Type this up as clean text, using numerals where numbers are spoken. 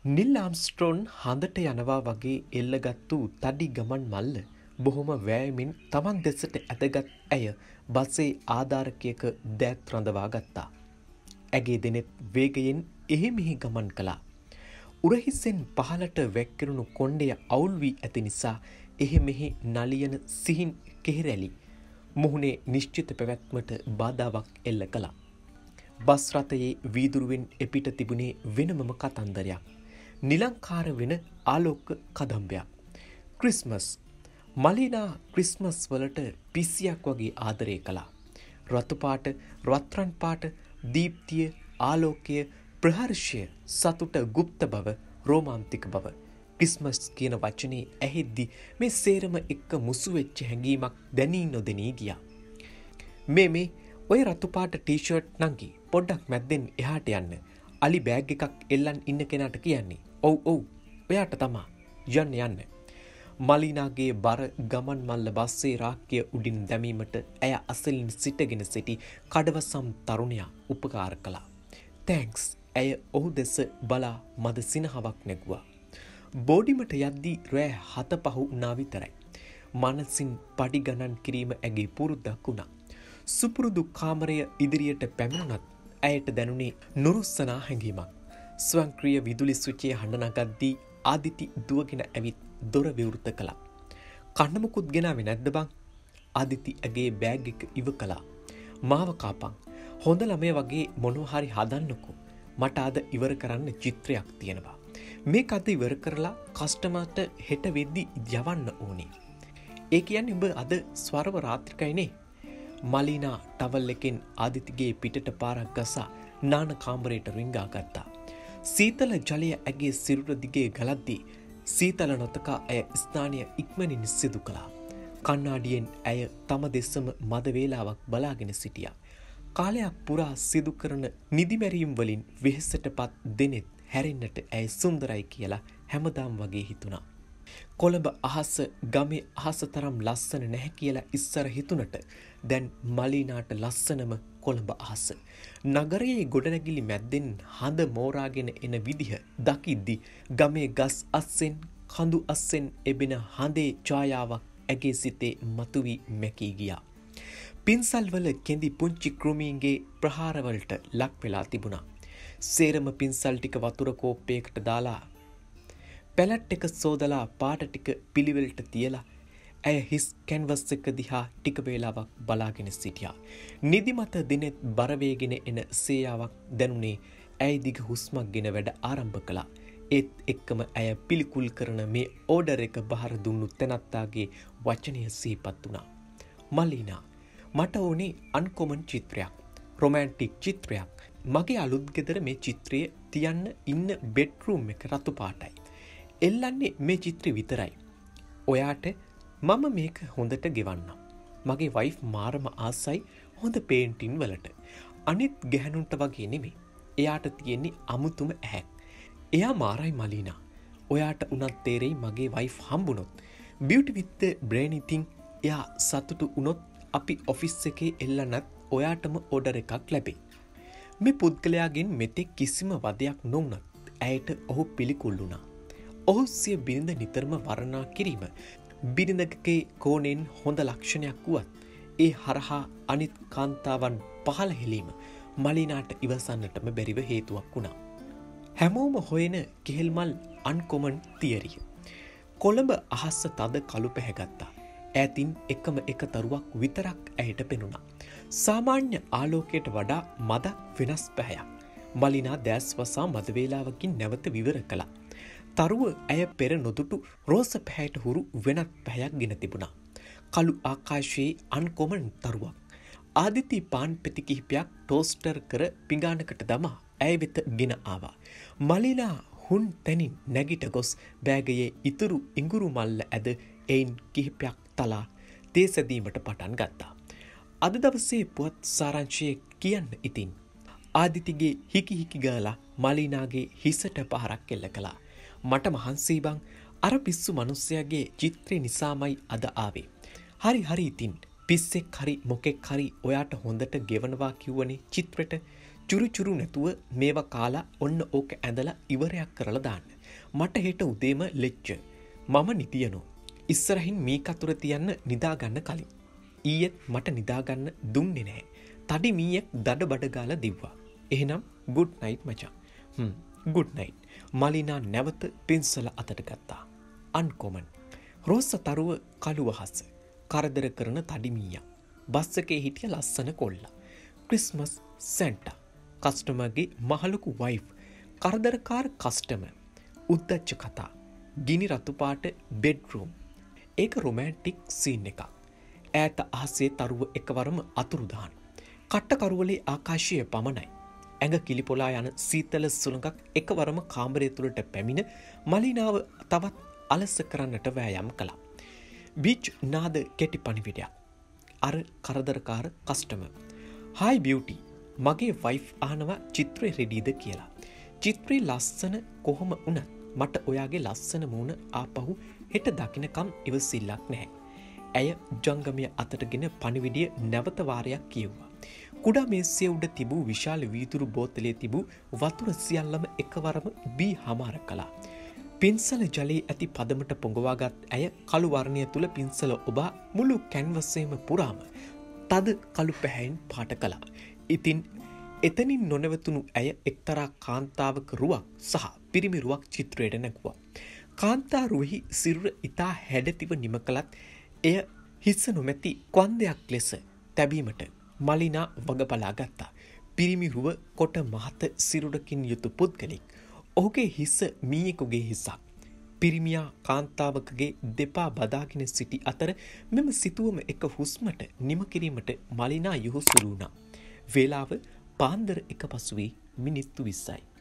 නිල් ආම්ස්ට්‍රෝන් හඳට යනවා වගේ එල්ලගත්තු තඩි ගමන් මල්ල බොහොම වෑයමින් තමන් දෙසට ඇදගත් ඇය බස්සේ ආධාරකයක දෑත් රඳවා ගත්තා. ඇගේ දෙනෙත් වේගයෙන් එහෙමිහි ගමන් කළා. උරහිස්සෙන් පහලට වැක්කිරුණු කොණ්ඩය අවුල් වී ඇති නිසා එහෙමෙහි නලියන සිහින් කෙහෙරැලි මුහුණේ නිශ්චිත පැවැත්මට බාධාවක් එල්ල කළා. බස් රථයේ වීදුරුවෙන් එපිට තිබුණේ වෙනමම කතන්දරයක්. නිලංකාර වෙන ආලෝක කදම්බයක්. ක්‍රිස්මස්. මලිනා ක්‍රිස්මස් වලට පිස්සියක් වගේ ආදරය කළා. රතුපාට, රත්රන් පාට, දීප්තිය, ආලෝකය, ප්‍රහර්ෂය, සතුට, ගුප්ත බව, රෝමාන්තික බව. ක්‍රිස්මස් කියන වචනේ ඇහෙද්දි මේ සේරම එක්ක මුසු වෙච්ච හැඟීමක් දැනී නොදෙනී ගියා. මේ ඔය රතුපාට ටී-ෂර්ට් නංගි පොඩ්ඩක් මැද්දෙන් එහාට යන්න. අලි බෑග් එකක් එල්ලන් ඉන්න කෙනාට කියන්නේ. ඔව් ඔයාට තමා යන්න. මලිනාගේ බර ගමන් මල්ල බස්සේ රාක්කය උඩින් දැමීමට ඇය අසලින් සිටගෙන සිටි කඩවසම් තරුණයා උපකාර කළා. තෑන්ක්ස්. ඇය ඔහු දෙස බලා මද සිනහවක් නැගුවා. බෝඩිමට යද්දී රෑ 7 වුණා විතරයි. මනසින් පඩි ගණන් කිරීම ඇගේ පුරුද්දක් වුණා. සුපුරුදු කාමරය ඉදිරියට පැමිණුණත් ඇයට දැනුනේ නුරුස්සනා හැඟීමක්. ස්වයංක්‍රීය විදුලි ස්විචය හඬ නගද්දී ආදිති දුවගෙන ඇවිත් දොර විවෘත කළා. කන්න මුකුත් ගෙනාවේ නැද්ද බං? ආදිති ඇගේ බෑග් එක ඉව කළා. මාව කාපන්. හොඳ ළමය වගේ මොනවා හරි හදන්නකෝ. මට අද ඉවර කරන්න චිත්‍රයක් තියෙනවා. මේක අද ඉවර කරලා කස්ටමර්ට හෙට වෙද්දි යවන්න ඕනේ. ඒ කියන්නේ උඹ අද ස්වරව රාත්‍රිකයිනේ. මලිනා ටවල් එකෙන් ආදිතිගේ පිටට පාරක් ගසා නාන කාමරයට රිංගා ගත්තා. සීතල ජලය ඇගේ සිරුර දිගේ ගලද්දී සීතල නොතකා ඇය ස්නානය ඉක්මනින් සිදු කළා. කණ්ණාඩියෙන් ඇය තම දෙසම මද වේලාවක් බලාගෙන සිටියා. කාලයක් පුරා සිදු කරන නිදිමැරීම් වලින් වෙහෙසටපත් දෙනෙත් හැරෙන්නට ඇය සුන්දරයි කියලා හැමදාම් වගේ හිතුණා. කොළඹ අහස ගමේ අහස තරම් ලස්සන නැහැ කියලා ඉස්සර හිතුණට දැන් මලිනාට ලස්සනම කොළඹ අහස. නගරයේ ගොඩනැගිලි මැද්දෙන් හඳ මෝරාගෙන එන විදිහ දකිද්දි ගමේ ගස් අස්සෙන් කඳු අස්සෙන් එබෙන හඳේ ඡායාවක් ඇගේ සිතේ මතුවී මැකී ගියා. පින්සල්වල කෙඳි පුංචි කෘමීන්ගේ ප්‍රහාරවලට ලක් වෙලා තිබුණා. සේරම පින්සල් ටික වතුර කෝප්පයකට දාලා පැලට් එක සෝදලා පාට ටික පිළිවෙලට තියලා ඇය හිස් කැන්වස් එක දිහා ටික වේලාවක් බලාගෙන සිටියා. නිදිමත දිනෙත් බර වේගෙන එන සේයාවක් දැනුනේ ඇයි දිග හුස්මක් ගෙන වැඩ ආරම්භ කළා. ඒත් එක්කම ඇය පිළිකුල් කරන මේ ඕඩර් එක බහර දුන්නු තැනත්තාගේ වචනය සිහිපත් වුණා. මලිනා, මට ඕනේ අන්කොමන් චිත්‍රයක්. රොමැන්ටික් චිත්‍රයක්. මගේ අලුත් ගෙදර මේ චිත්‍රය තියන්න ඉන්න බෙඩ්රූම් එක රතු පාටයි. එල්ලන්නේ මේ චිත්‍රය විතරයි. ඔයාට මම මේක හොඳට ගෙවන්නම්. මගේ වයිෆ් මාරම ආසයි හොඳ පේන්ටින් වලට. අනිත් ගැහණුන්ට වගේ නෙමෙයි. එයාට තියෙන්නේ අමුතුම ඇහැක්. එයා මාරයි මලිනා. ඔයාට උනත් තේරෙයි මගේ වයිෆ් හම්බුනොත්. බියුටි විත් ද බ්‍රේන් ඉතින් එයා සතුටු වුණොත් අපි ඔෆිස් එකේ එල්ලනත් ඔයාටම ඕඩර් එකක් ලැබේ. මේ පුද්ගලයාගෙන් මෙතෙක් කිසිම වදයක් නොවුනත් ඇයට ඔහු පිළිකුල් වුණා. ඔහු සිය බිරිඳ නිතරම වර්ණනා කිරීම බිරිඳකගේ කෝණයෙන් හොඳ ලක්ෂණයක් වුවත් ඒ හරහා අනිත් කාන්තාවන් පහළ හෙලීම මලිනාට ඉවසන්නටම බැරිව හේතුවක් වුණා. හැමෝම හොයන කෙහෙල්මල් අන්කොමන් තියරිය. කොළඹ අහස්ස තද කළු පැහැගත්තා. ඈතින් එකම එක තරුවක් විතරක් ඇයට පෙනුණා. සාමාන්‍ය ආලෝකයට වඩා මදක් වෙනස් පැහැයක්. මලිනා දැස් වසා මද වේලාවකින් නැවත විවර කළා. තරුව ඇය පෙර නොදුටු රෝස පැහැයට හුරු වෙනත් පැහැයක් ගෙන තිබුණා. කළු ආකාශයේ අන්කොමන් තරුවක්. ආදිති පාන් පෙති කිහිපයක් ටෝස්ටර් කර පිඟානකට දමා ඇය වෙත ගෙන ආවා. මලිනා හුන් තැනින් නැගිට ගොස් බෑගයේ ඉතුරු ඉඟුරු මල්ල ඇද එයින් කිහිපයක් තලා තේ සැදීමට පටන් ගත්තා. අද දවසේ පුවත් සාරාංශය කියන්න ඉතින්. ආදිතිගේ හිකි ගාලා මලිනාගේ හිසට පහරක් එල්ල කළා. මට මහන්සි බං, අර පිස්සු මිනිස්සයාගේ චිත්‍රය නිසාමයි අද ආවේ. හරි ඉතින් පිස්සෙක් හරි මොකෙක් හරි ඔයාට හොඳට ගෙවනවා කිව්වනේ චිත්‍රෙට. චුරු නැතුව මේවා කාලා ඔන්න ඕක ඇඳලා ඉවරයක් කරලා දාන්න. මට හෙට උදේම ලෙච්ච. මම නිදියනෝ. ඉස්සරහින් මී කතුර තියන්න නිදාගන්න කලින්. ඊයේත් මට නිදාගන්න දුන්නේ නැහැ. තඩි මීයක් දඩ බඩ ගාලා දිව්වා. එහෙනම් good night මචං. good night. මලිනා නැවත පින්සල අතට ගත්තා. uncommon. රෝස තරුව කළු වහස. කරදර කරන තඩි මීයා. බස් එකේ හිටිය ලස්සන කොල්ලා. Christmas Santa. කස්ටමර්ගේ මහලොකු වයිෆ්. කරදරකාර කස්ටමර්. උද්දච්ච කතා. ගිනි රතු පාට බෙඩ්රූම්. ඒක රොමැන්ටික් සීන් එකක්. ඈත අහසේ තරුව එකවරම අතුරුදහන්. කට්ට කරුවලේ ආකාශය පමණයි. ඇඟ කිලිපොලා යන සීතල සුළඟක් එකවරම කාමරය තුළට පැමිණ මලිනාව තවත් අලස කරන්නට වෑයම් කළා. බීච් නාද කෙටි පණිවිඩයක්. අර කරදරකාර කස්ටමර්. "Hi beauty. මගේ වයිෆ් අහනවා චිත්‍රේ රෙඩිද කියලා. චිත්‍රේ ලස්සන කොහොම වුණත් මට ඔයාගේ ලස්සන මූණ ආපහු හෙට දකින්නකම් ඉවසිල්ලක් නැහැ." ඇය ජංගමය අතටගෙන පණිවිඩය නැවත වාරයක් කියුවා. කුඩා මේසය උඩ තිබූ විශාල වීදුරු බෝතලයේ තිබූ වතුර සියල්ලම එකවරම බී හමාර කළා. පින්සල ජලයේ ඇති පදමට පොඟවාගත් ඇය කළු වර්ණය තුල පින්සල ඔබා මුළු කැන්වසේම පුරාම තද කළු පැහැයෙන් පාට කළා. ඉතින් එතනින් නොනවතුණු ඇය එක්තරා කාන්තාවක රුවක් සහ පිරිමි රුවක් චිත්‍රයට නැගුවා. කාන්තා රුවෙහි සිරුර ඉතා හැඩතිව නිම කළත් එය හිස්ස නොමැති කොන්දයක් ලෙස තැබීමට මලිනා වග බලා ගත්තා. පිරිමි රුව කොට මහත සිරුරකින් යුතු පුද්ගලෙක්. ඔහුගේ හිස මීයෙකුගේ හිසක්. පිරිමියා කාන්තාවකගේ දෙපා බදාගෙන සිටි අතර මෙම සිතුවම එක හුස්මට නිම කිරීමට මලිනා යොහු සුරු වුණා. වේලාව පාන්දර 1 පසුවේ මිනිත්තු 20යි.